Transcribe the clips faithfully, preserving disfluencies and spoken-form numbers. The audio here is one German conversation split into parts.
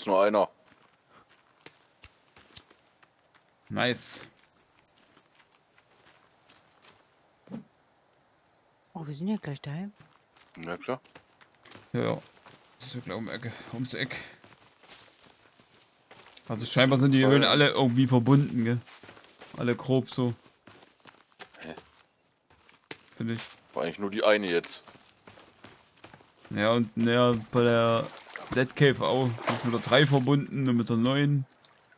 ist nur einer. Nice. Oh, wir sind ja gleich daheim. Ja klar. Ja, ja. Das ist ja gleich um Ecke, ums Eck. Also scheinbar sind die Höhlen alle irgendwie verbunden, gell? Alle grob so. Hä? Finde ich. War eigentlich nur die eine jetzt. Ja, und naja, bei der Dead Cave auch. Die ist mit der drei verbunden und mit der neun.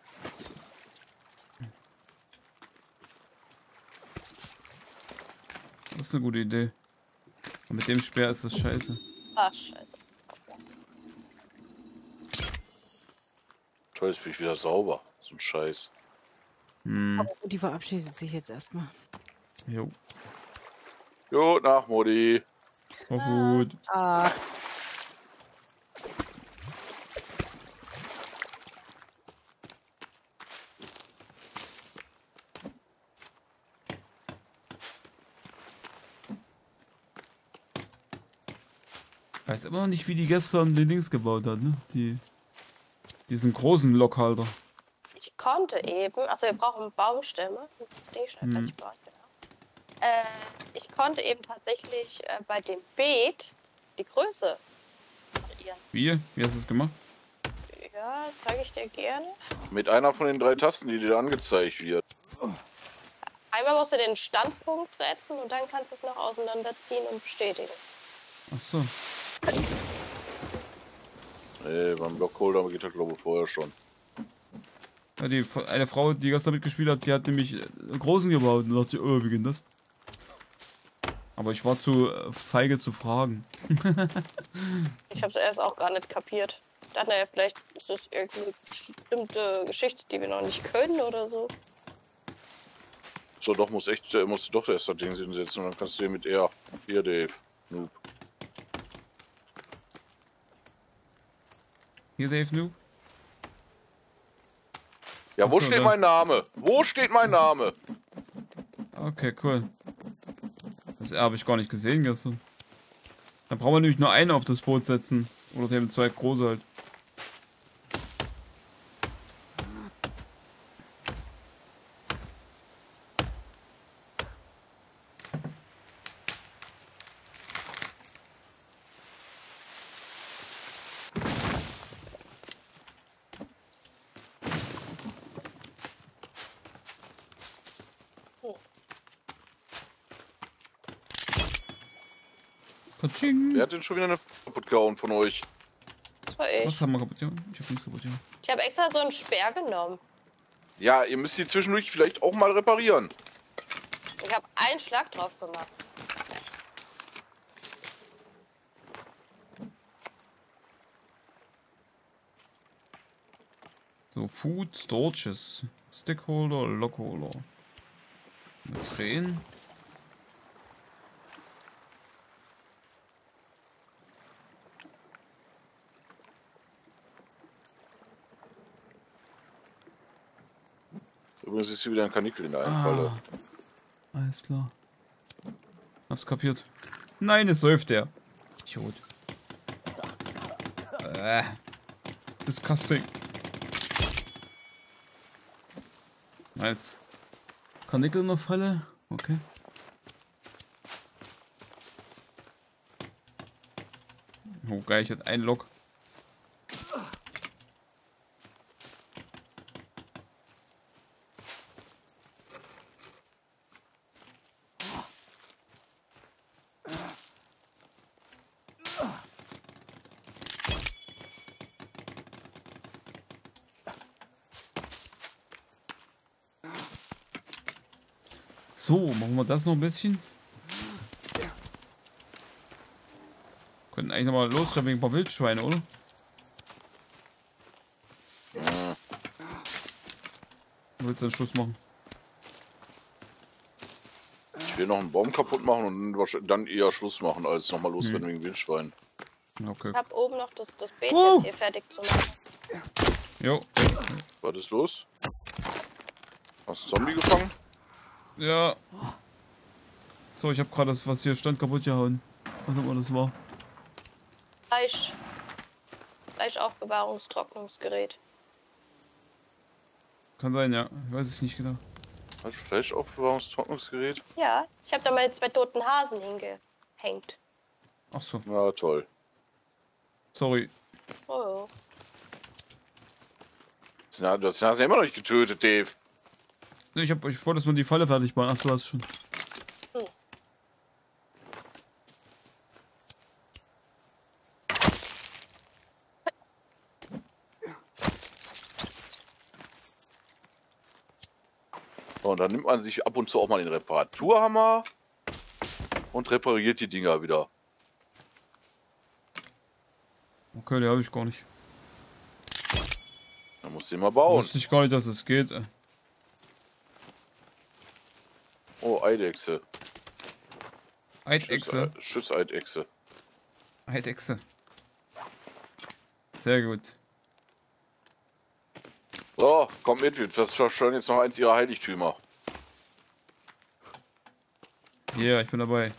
Das ist eine gute Idee. Und mit dem Speer ist das scheiße. Ach, scheiße. Toll, jetzt bin ich wieder sauber. So ein Scheiß. Hm. Aber die verabschiedet sich jetzt erstmal. Jo. Jo, nach Modi. War gut. Ah. Weiß immer noch nicht, wie die gestern die Dings gebaut hat, ne? Die, diesen großen Blockhalter. Ich konnte eben, also wir brauchen Baumstämme. Die Scheibe Hm. ich bauen, genau. Äh, ich konnte eben tatsächlich äh, bei dem Beet die Größe variieren. Wie? Wie hast du es gemacht? Ja, zeige ich dir gerne. Mit einer von den drei Tasten, die dir angezeigt wird. Einmal musst du den Standpunkt setzen und dann kannst du es noch auseinanderziehen und bestätigen. Ach so. Nee, beim Blockholder geht das glaube ich vorher schon. Ja, die eine Frau, die gestern mitgespielt hat, die hat nämlich einen großen gebaut und dachte, oh, wie geht das? Aber ich war zu äh, feige zu fragen. Ich habe es erst auch gar nicht kapiert. Ich dachte, naja, vielleicht ist das irgendeine bestimmte Geschichte, die wir noch nicht können oder so. So, doch, muss echt, äh, musst du doch erst das Ding hinsetzen und dann kannst du dir mit R. Hier, Dave. Noob. Hier, Dave Noob. Ja, wo Ach so, steht da. mein Name? Wo steht mein Name? Okay, cool. Das habe ich gar nicht gesehen gestern. Dann brauchen wir nämlich nur einen auf das Boot setzen. Oder eben zwei große halt. Katsching. Wer hat denn schon wieder eine kaputt gehauen von euch? Das war ich. Was haben wir kaputt gemacht? Ich hab nichts kaputt gemacht. Ich habe extra so einen Speer genommen. Ja, ihr müsst die zwischendurch vielleicht auch mal reparieren. Ich habe einen Schlag drauf gemacht. So, Food, Storages, Stickholder, Lockholder. Mit drehen. Übrigens ist hier wieder ein Kanickel in der einen Falle. Ah, alles klar. Hab's kapiert. Nein, es säuft er. Idiot. Äh. Disgusting. Nice. Kanickel in der Falle? Okay. Oh geil, ich hatte einen Lock. So, machen wir das noch ein bisschen. Könnten eigentlich noch mal losrennen wegen ein paar Wildschweine, oder? Willst du einen Schluss machen? Ich will noch einen Baum kaputt machen und dann eher Schluss machen, als nochmal losrennen Hm. wegen Wildschwein. Okay. Ich habe oben noch das, das Beet Uh. jetzt hier fertig zu machen. Jo. Was ist los? Hast du Zombie gefangen? Ja. So, ich habe gerade das, was hier stand, kaputt gehauen. Was auch immer das war. Fleisch. Fleischaufbewahrungstrocknungsgerät. Kann sein, ja. Ich weiß es nicht genau. Hat Fleischaufbewahrungstrocknungsgerät? Ja, ich habe da meine zwei toten Hasen hingehängt. Ach so. Ja, toll. Sorry. Oh. Ja, du hast den Hasen ja immer noch nicht getötet, Dave. Ich, hab, ich wollte, dass wir die Falle fertig machen. Ach, du hast schon. Hm. So, und dann nimmt man sich ab und zu auch mal den Reparaturhammer und repariert die Dinger wieder. Okay, die habe ich gar nicht. Dann musst du den mal bauen. Wusste ich gar nicht, dass es geht. ey. Oh, Eidechse. Eidechse. Schütz- Schützeidechse. Eidechse. Sehr gut. So, kommt mit, wir zerstören jetzt noch eins ihrer Heiligtümer. Ja, yeah, ich bin dabei.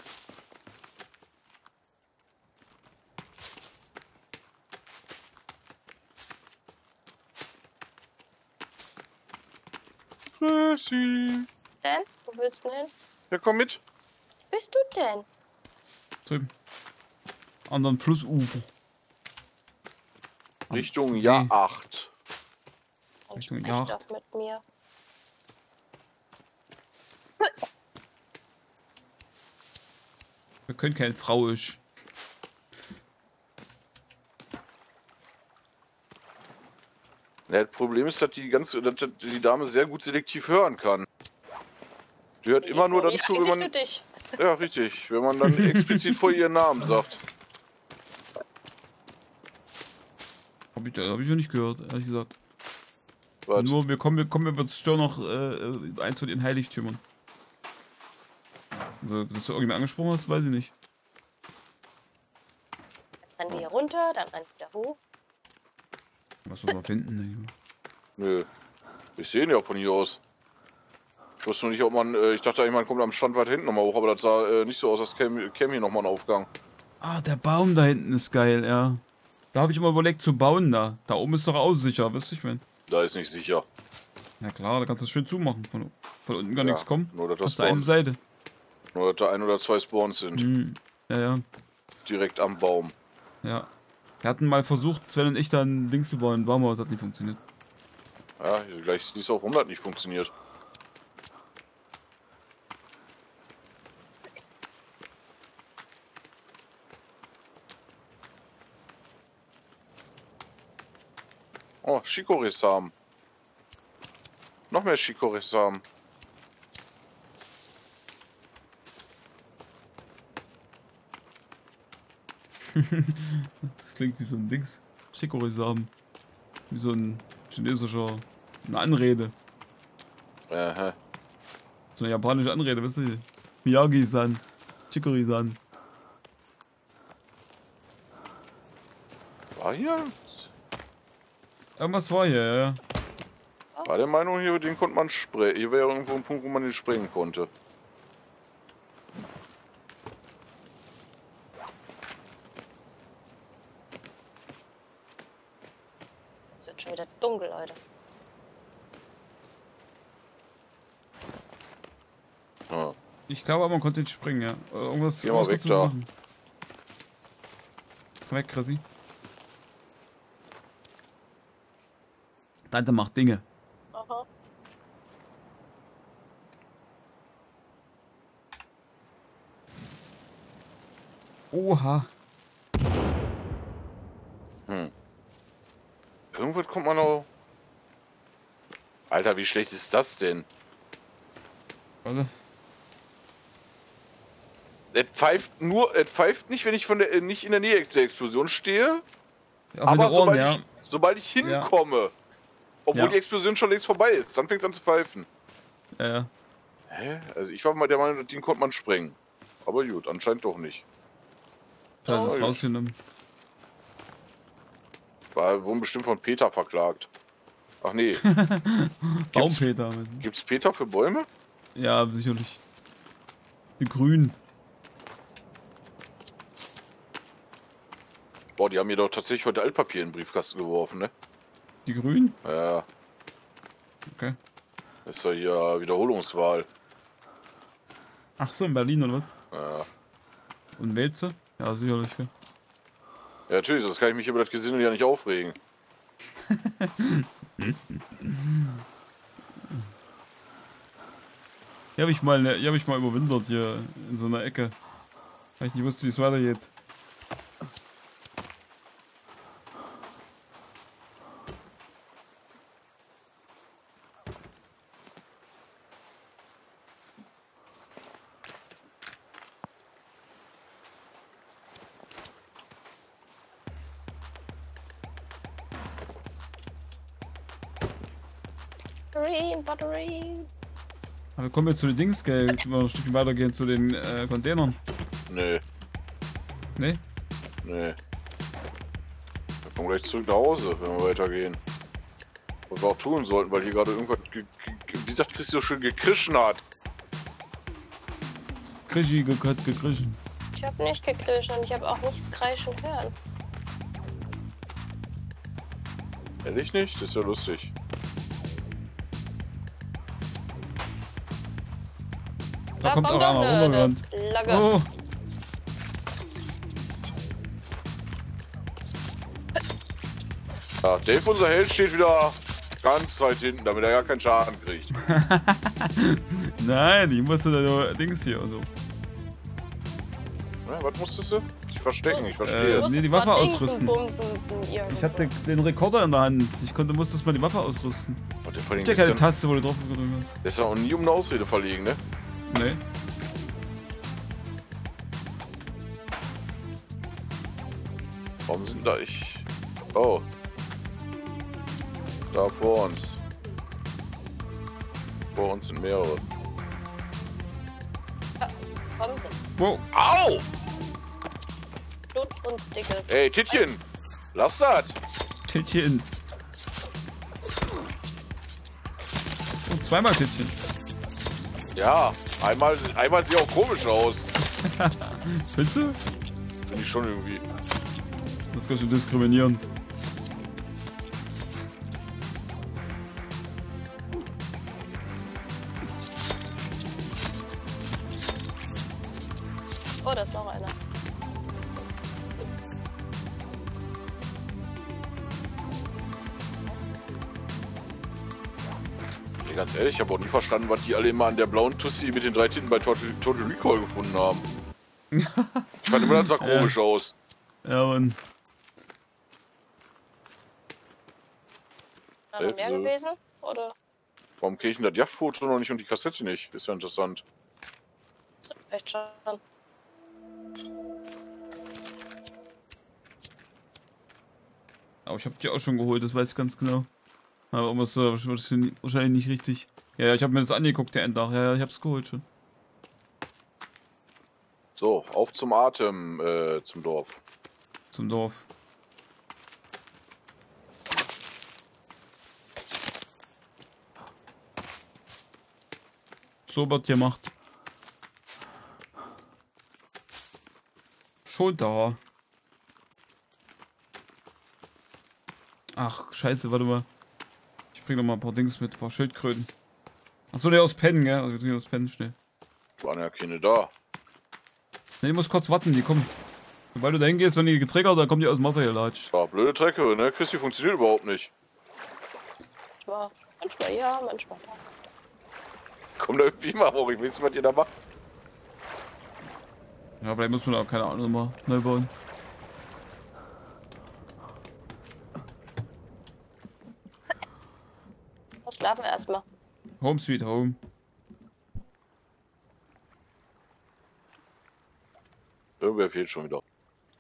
Chrissy. Denn? Wo willst du denn hin? Ja, komm mit. Wo bist du denn? Drüben. Anderen Flussufer. Am Richtung See. Jahr acht. Dann Richtung sprech Yacht. doch mit mir. Wir können kein Frauisch. Ja, das Problem ist, dass die ganze, dass die Dame sehr gut selektiv hören kann. Die hört immer nur dann Wie zu, wenn eigentlich man. du dich? Ja, richtig. Wenn man dann explizit vor ihren Namen sagt. Hab ich, hab ich noch nicht gehört, ehrlich gesagt. Was? Nur, wir kommen, wir kommen, wir zerstören noch äh, eins von den Heiligtümern. Dass du irgendjemand angesprochen hast, weiß ich nicht. Jetzt rennen wir hier runter, dann rennen wir wieder hoch. Was soll man finden? Nö. Ich sehe ihn ja von hier aus. Ich wusste noch nicht, ob man. Äh, ich dachte eigentlich, man kommt am Stand weit hinten nochmal hoch, aber das sah äh, nicht so aus, als käme, käme hier nochmal ein Aufgang. Ah, der Baum da hinten ist geil, ja. Da habe ich immer überlegt zu bauen da. Da oben ist doch aussicher, wisst ich mein. Da ist nicht sicher. Na klar, da kannst du es schön zumachen. Von, von unten kann nichts kommen. Nur, dass das Hast du eine Spawns, Seite. nur, dass da ein oder zwei Spawns sind. Hm. Ja, ja. Direkt am Baum. Ja. Wir hatten mal versucht, Sven und ich dann ein Ding zu bauen. Ein Baumhaus hat nicht funktioniert. Ja, gleich siehst du auch, warum das nicht funktioniert. Oh, Chicorée-Samen. Noch mehr Chicorée-Samen. Das klingt wie so ein Dings. Chicorée-Samen. Wie so ein chinesischer. Eine Anrede. Aha. So eine japanische Anrede, weißt du? Miyagi-san. Chicorée-san. War hier? Irgendwas war hier, ja, ja. War der Meinung, hier, den konnte man sprengen. Hier wäre irgendwo ein Punkt, wo man den sprengen konnte. Es wird schon wieder dunkel, Leute. Ja. Ich glaube aber, man konnte nicht springen, ja. Oder irgendwas, Geh mal irgendwas weg konntest du da. machen. Komm weg, Chrissy. Tante macht Dinge. Aha. Oha. Hm. Irgendwo kommt man auch. Alter, wie schlecht ist das denn? Warte. Es pfeift nur, es pfeift nicht, wenn ich von der, äh, nicht in der Nähe der Explosion stehe. Ja, mit Aber den Ohren, sobald, ja. ich, sobald ich hinkomme, obwohl Ja. die Explosion schon längst vorbei ist, dann fängt es an zu pfeifen. Ja, ja. Hä? Also ich war mal der Meinung, den konnte man sprengen. Aber gut, anscheinend doch nicht. Da ist es Oh. rausgenommen. War wurden bestimmt von Peter verklagt. Ach nee. Baumpeter. Gibt's Peter für Bäume? Ja, sicherlich. Die Grün. Boah, die haben mir doch tatsächlich heute Altpapier in den Briefkasten geworfen, ne? Die Grünen? Ja. Okay. Das ist ja hier Wiederholungswahl. Ach so, in Berlin oder was? Ja. Und wählst du? Ja, sicherlich. Ja. Ja, natürlich, sonst kann ich mich über das Gesindel ja nicht aufregen. Hier habe ich mal, ne, hier habe ich mal überwintert hier in so einer Ecke. Weil ich nicht wusste, wie es weitergeht. Batterie, Batterie. Aber wir kommen jetzt zu den Dings, gell? Können wir noch ein Stückchen weitergehen zu den äh, Containern? Nee, Ne? nee. Wir kommen gleich zurück nach Hause, wenn wir weitergehen. Was wir auch tun sollten, weil hier gerade irgendwas, ge ge wie sagt Christi so schön, gekrischen hat. Krischi hat gekrischen. Ich habe nicht gekrischt und ich habe auch nichts kreischen hören. Ehrlich nicht? Das ist ja lustig. Da, Da kommt kommt auch doch einer eine, rumgerannt. eine Lagge. Oh! Ja, Dave, unser Held, steht wieder ganz weit hinten, damit er ja keinen Schaden kriegt. Nein, ich musste da nur Dings hier und so. Na, was musstest du? Dich verstecken, ich Äh, verstehe. nee, die Waffe ausrüsten. Ich hatte den Rekorder in der Hand. Ich konnte, musste mal die Waffe ausrüsten. Und der, vor allem Gibt ja ist keine ja, Taste, wo du drauf gedrückt hast. der ist ja auch nie um eine Ausrede verlegen, ne? Nee. Warum sind da ich? Oh. Da vor uns. Vor uns sind mehrere. Kommen Sie. Wow. Au! Blut und dickes. Ey, Tittchen! Lass das! Tittchen. Und zweimal Tittchen. Ja, einmal, einmal sieht auch komisch aus. Findest du? Finde ich schon irgendwie. Das ist ganz schön diskriminierend. Oh, da ist noch einer. Nee, ganz ehrlich, ich habe auch nie verstanden, was die alle immer an der blauen Tussi mit den drei Tinten bei Total, Total Recall gefunden haben. Ich fand immer, das sah komisch Ja. aus. Ja, Mann. Da noch mehr Hilfe. gewesen? Oder? Warum kriege ich denn das Yachtfoto noch nicht und die Kassette nicht? Ist ja interessant. Vielleicht schon. Aber ich hab die auch schon geholt, das weiß ich ganz genau. Aber irgendwas äh, wahrscheinlich nicht richtig. Ja, ja, ich habe mir das angeguckt, der Endtag. Ja, ja, ich hab's geholt schon. So, auf zum Atem, äh, zum Dorf. Zum Dorf. So wird gemacht. Schon da. Ach, scheiße, warte mal. Ich bring noch mal ein paar Dings mit, ein paar Schildkröten. Achso, der aus Pennen, gell? Also wir trinken aus Pennen schnell. Waren ja keine da. Ne, ich muss kurz warten, die kommen. Sobald du da hingehst, wenn die getriggert, dann kommen die aus dem Wasser gelatscht. War blöde Trecke, ne? Christi funktioniert überhaupt nicht. Manchmal, manchmal ja, manchmal ja. Komm da irgendwie mal hoch, ich weiß nicht, was ihr da macht. Ja, vielleicht muss man da, keine Ahnung, mal neu bauen. Schlafen wir erstmal. Home Sweet Home. Irgendwer fehlt schon wieder.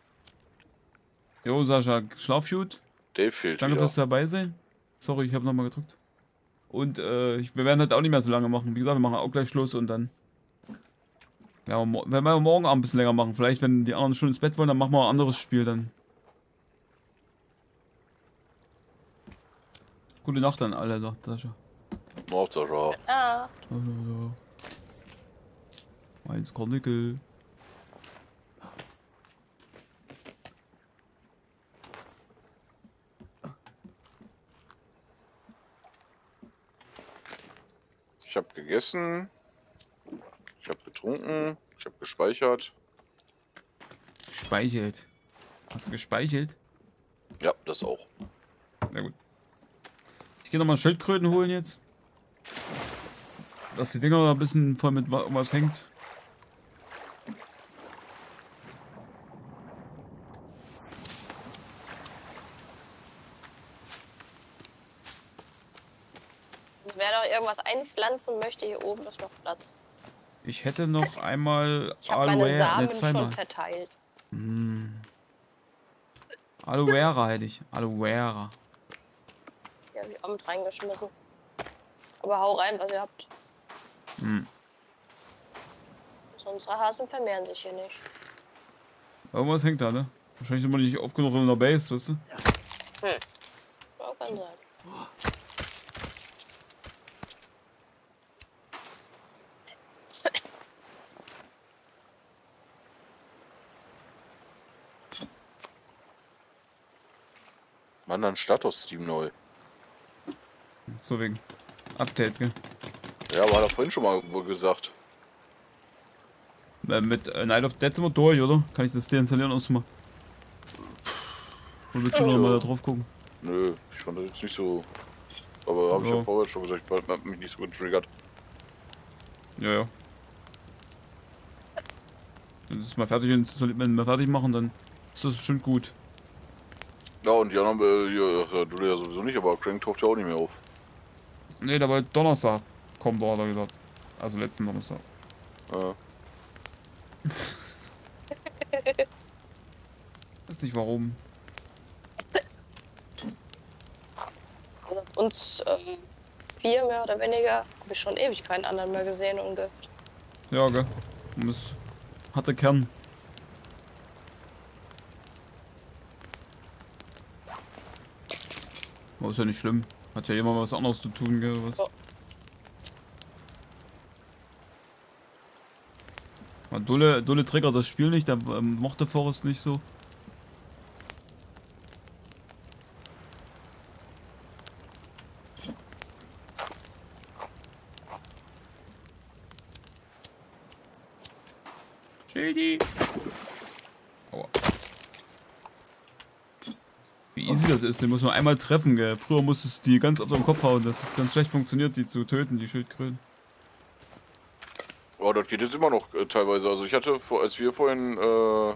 Jo, Sascha, schlaf gut. Dave fehlt Danke wieder. fürs dabei sein. Sorry, ich habe nochmal gedrückt. Und äh, ich, wir werden halt auch nicht mehr so lange machen. Wie gesagt, wir machen auch gleich Schluss und dann. Ja, mo- wenn wir morgen Abend ein bisschen länger machen. Vielleicht, wenn die anderen schon ins Bett wollen, dann machen wir ein anderes Spiel dann. Gute Nacht an alle, sagt Sascha. Macht Sascha. Ah. Hallo. Eins Kornickel. gegessen. Ich habe getrunken. Ich habe gespeichert. Speichelt. Hast du gespeichelt? Ja, das auch. Na gut. Ich gehe nochmal Schildkröten holen jetzt. Dass die Dinger da ein bisschen voll mit wa- was hängt. Wer noch irgendwas einpflanzen möchte, hier oben ist noch Platz. Ich hätte noch einmal Ich habe meine Aloe, ne, Samen zweimal. schon verteilt. Hm. Aloe Vera hätte ich. Aloe Vera. Die habe ich auch mit reingeschmissen. Aber hau rein, was ihr habt. Hm. Unsere Hasen vermehren sich hier nicht. Irgendwas hängt da, ne? Wahrscheinlich sind wir nicht oft genug in der Base, weißt du? Hm. Ja, kann sein. Mann, dann Status Steam neu. So wegen Update, gell? Ja, aber hat er vorhin schon mal wohl gesagt. Äh, mit äh, Night of Dead sind wir durch, oder? Kann ich das deinstallieren erstmal? Oder willst du noch mal da drauf gucken? Nö, ich fand das jetzt nicht so. Aber habe ich Ja. ja vorher schon gesagt, ich fand hat mich nicht so getriggert. Ja, ja. Wenn es mal fertig ist, wenn wir mal fertig machen, dann ist das bestimmt gut. Ja, und die anderen, äh, ja, du ja sowieso nicht, aber Crank taucht ja auch nicht mehr auf. Ne, da war Donnerstag kommt, da hat er gesagt. Also letzten Donnerstag. Ja. Weiß nicht warum. Also uns äh, vier mehr oder weniger habe ich schon ewig keinen anderen mehr gesehen und ge Ja, gell. Und es hatte Kern. Aber ist ja nicht schlimm. Hat ja jemand was anderes zu tun, gell, oder was? Ja. Aber Dulle, Dulle triggert das Spiel nicht, der ähm, mochte Forrest nicht so. Shady! Aua. Wie easy das ist, den muss man einmal treffen, gell. Früher musstest du die ganz auf den Kopf hauen, das hat ganz schlecht funktioniert, die zu töten, die Schildkröten. Aber das geht jetzt immer noch äh, teilweise. Also ich hatte, vor, als wir vorhin, äh,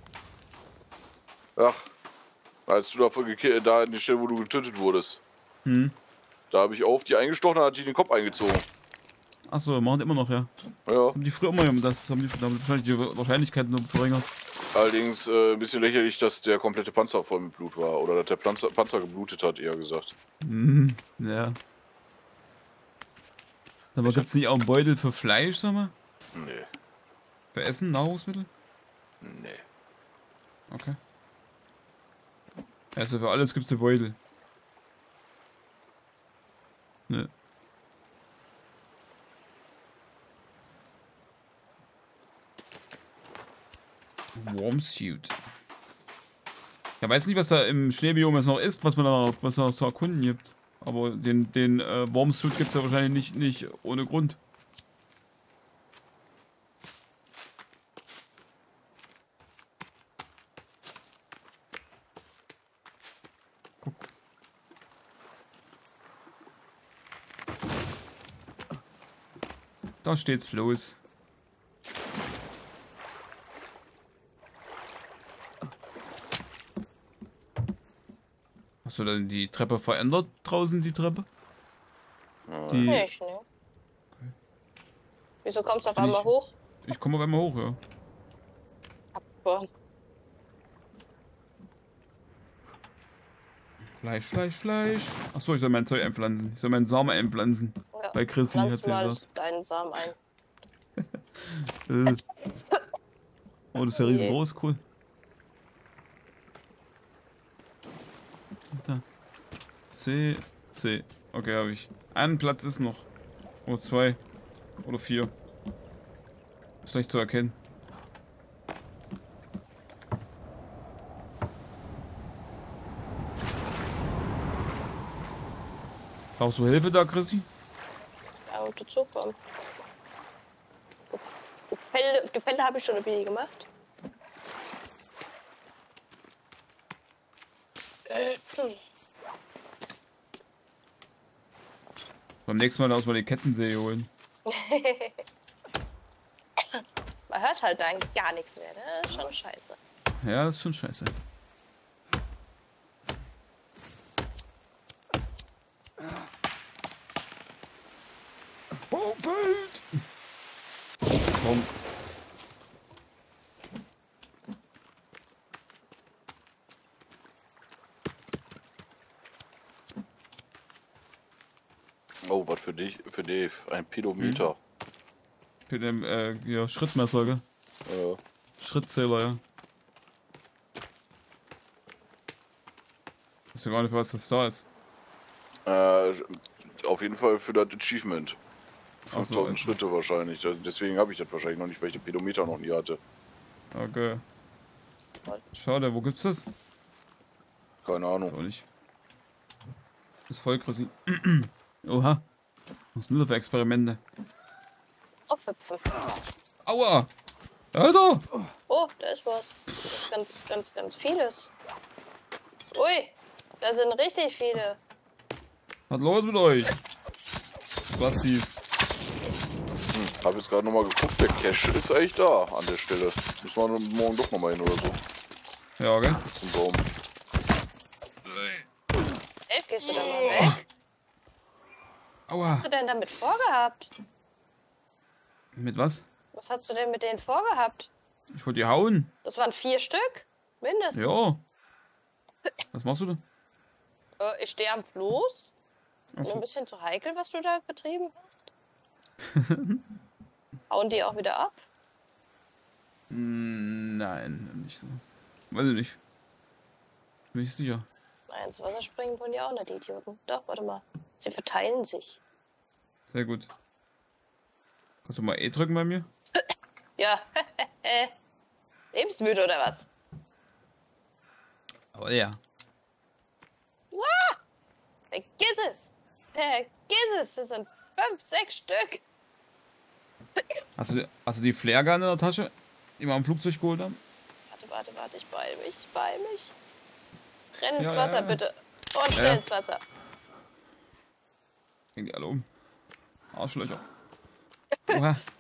ach, als du da, vor geki- da in die Stelle, wo du getötet wurdest, Hm. da habe ich auf die eingestochen, dann hat die den Kopf eingezogen. Achso, machen die immer noch, ja. Ja, Das haben die früher immer, das haben die damit wahrscheinlich die Wahrscheinlichkeit nur verringert. allerdings äh, ein bisschen lächerlich, dass der komplette Panzer voll mit Blut war. Oder dass der Panzer, Panzer geblutet hat, eher gesagt. Mhm, ja. Aber Ich gibt's nicht auch einen Beutel für Fleisch, sag mal? Nee, Für Essen, Nahrungsmittel? nee. Okay. Also für alles gibt's einen Beutel. Ne. Wormsuit. Ich weiß nicht, was da im Schneebiom jetzt noch ist, was man da was da zu erkunden gibt. Aber den, den äh, Wormsuit gibt's ja wahrscheinlich nicht, nicht ohne Grund. Guck. Da steht's Floß. Hast du denn die Treppe verändert draußen, die Treppe? Ja, Die, nicht, ne? Wieso kommst du auf Bin einmal ich- hoch? ich komme auf einmal hoch, ja. Boah, Fleisch, Fleisch, Fleisch. Achso, ich soll mein Zeug einpflanzen. Ich soll meinen Samen einpflanzen. ja. Bei Chrissy hat Pflanz sie mal gesagt. deinen Samen ein. Äh. Oh, das ist ja Je. riesengroß, cool. Da. C, C. Okay, habe ich. Einen Platz ist noch. Oder zwei. Oder vier. Ist nicht zu erkennen. Brauchst du Hilfe da, Chrissy? Ja, mal dazu kommen. Gefälle, Gefälle habe ich schon ein bisschen gemacht. Äh, hm. Beim nächsten Mal aus mal die Kettensäge holen. Man hört halt dann gar nichts mehr, ne? Das ist schon scheiße. Ja, das ist schon scheiße. Baumfeld! Baum. Oh, was für dich, für Dave. Ein Pedometer. Für den äh, ja, Schrittmesser, gell? Ja. Schrittzähler, ja. Ich weiß ja gar nicht, was das da ist. Äh, auf jeden Fall für das Achievement. fünftausend Ach so. Schritte wahrscheinlich. Das- Deswegen habe ich das wahrscheinlich noch nicht, weil ich den Pedometer noch nie hatte. Okay. Schade, wo gibt's das? Keine Ahnung. So nicht. Ist voll Chrissy. Oha. Was sind das für Experimente? Aufhüpfen. Aua! Alter! Oh, da ist was. Das ist ganz, ganz, ganz vieles. Ui, da sind richtig viele. Was los mit euch? Bastis. Hm, hab jetzt gerade nochmal geguckt, der Cache ist eigentlich da an der Stelle. Müssen wir morgen doch nochmal hin oder so. Ja, gell? Zum Baum. Ey, gehst du da mal weg? Aua! Was hast du denn damit vorgehabt? Mit was? Was hast du denn mit denen vorgehabt? Ich wollte die hauen. Das waren vier Stück? Mindestens. Ja. Was machst du denn? Äh, ich stehe am Floß. Ach Nur ein so. bisschen zu heikel, was du da getrieben hast. Hauen die auch wieder ab? Mm, Nein, nicht so. Weiß ich nicht. Bin ich sicher. Nein, ins Wasser springen wollen die auch nicht, die Idioten. Doch, warte mal. Sie verteilen sich. Sehr gut. Kannst du mal E drücken bei mir? Ja. Lebensmüde oder was? Aber ja. Vergiss es! Vergiss es! Das sind fünf, sechs Stück! Hast du, hast du die Flaregun in der Tasche, die wir am Flugzeug geholt haben? Warte, warte, warte, ich beeil mich, ich beeil mich. Renn ins Ja, Wasser, ja, ja. bitte. Und schnell Ja. ins Wasser. Gehen die alle um. Arschlöcher. Oha.